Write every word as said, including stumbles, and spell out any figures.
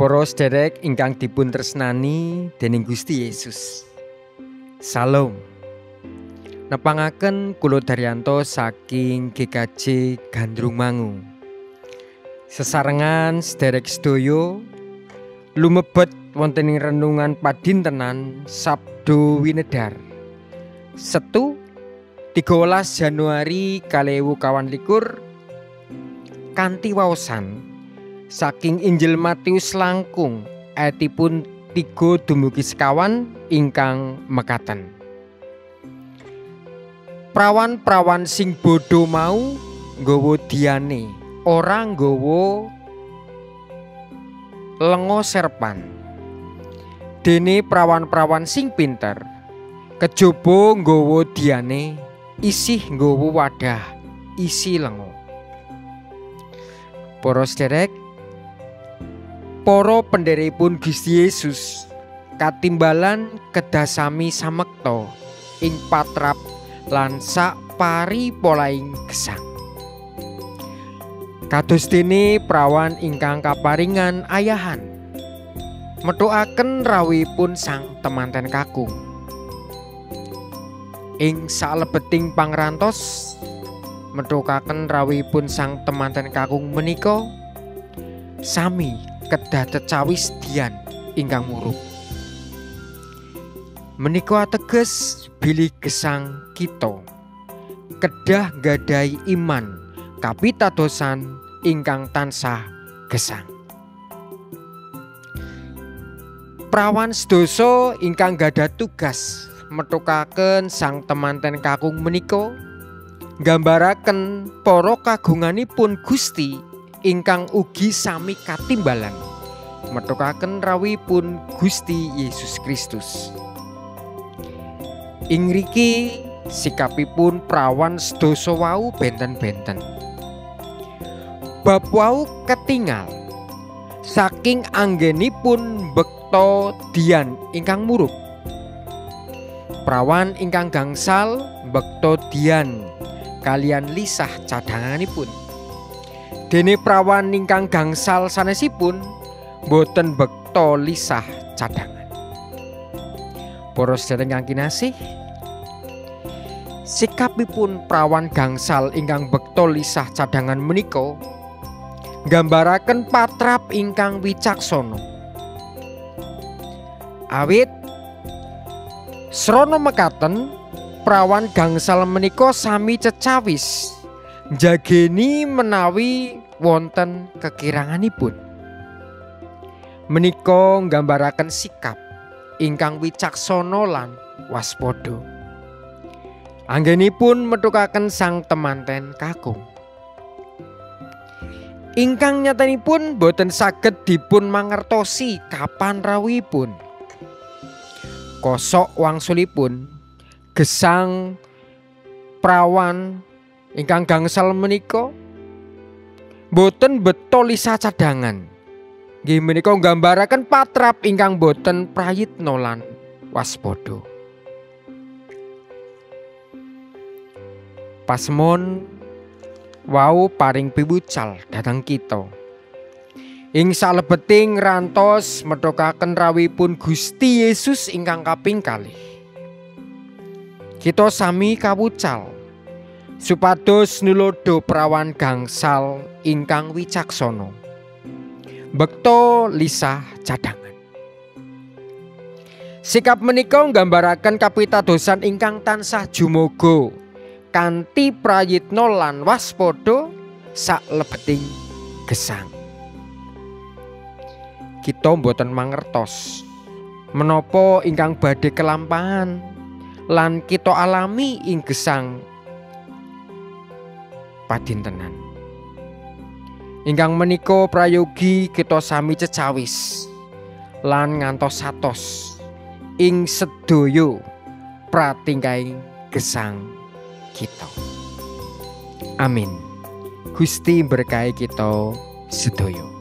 Para sedherek ingkang dipun tresnani dening Gusti Yesus. Salam. Nepangaken kula Daryanto saking G K J Gandrungmangu. Sesarengan sedherek sedaya lumebet wonten ing renungan padintenan Sabdo Winedar. Setu tiga welas Januari kalih ewu kawan likur kanthi waosan saking Injil Matius langkung ayatipun tiga dumugi sekawan ingkang mekaten. Prawan-prawan sing bodho mau nggawa diane, ora nggawa lenga serpan. Dene prawan-prawan sing pinter kejaba nggawa diane, isih nggawa wadah isi lenga. Para sedherek, para pendherepun Gusti Yesus katimbalan kedah sami samekta ing patrap lan sak pari polaing gesang. Kados dene prawan ingkang kaparingan ayahan methukaken rawuhipun sang temanten kakung. Ing salebeting pangrantos methukaken rawuhipun sang temanten kakung menika sami kedah tecawis dian ingkang murup. Menika ateges bilih gesang kita kedah gadai iman kapitadosan ingkang tansah gesang. Prawan sedasa ingkang gadah tugas methukaken sang temanten kakung menika nggambaraken para kagunganipun Gusti ingkang ugi sami katimbalan methukaken rawuhipun Gusti Yesus Kristus. Ing mriki sikapipun prawan sedasa wau benten-benten. Bab wau ketingal saking anggenipun bekta dian ingkang murup. Prawan ingkang gangsal bekta dian kalian lisah cadanganipun. Dene prawan ingkang gangsal sanesipun boten bekta lisah cadangan. Para sedherek ingkang kinasih, sikapipun prawan gangsal ingkang bekta lisah cadangan menika nggambaraken patrap ingkang wicaksana. Awit srana mekaten prawan gangsal menika sami cecawis njageni menawi wonten kekiranganipun. Menika nggambaraken sikap ingkang wicaksana lan waspada. Anggenipun methukaken sang temanten kakung. Ingkang nyatanipun boten saged dipun mangertosi kapan rawuhipun. Kosok wangsulipun gesang prawan ingkang gangsal menika boten beta lisah cadangan. Nggih menika nggambaraken patrap ingkang boten prayitna lan waspada. Pasemon wau paring piwucal dhateng kita. Ing salebeting rantos methukaken rawuhipun Gusti Yesus ingkang kaping kalih. Kita sami kawucal supados nulodo prawan gangsal ingkang wicaksana, bekta lisah cadangan. Sikap menika nggambaraken kapitadosan ingkang tansah jumoga kanthi prayitna lan waspada saklebeting gesang. Kita mboten mangertos menapa ingkang badhe kelampahan lan kita alami ing gesang padintenan. Ingkang menika prayogi kita sami cecawis lan ngantos satos ing sedaya pratingkahing gesang kita. Amin. Gusti berkahi kita sedaya.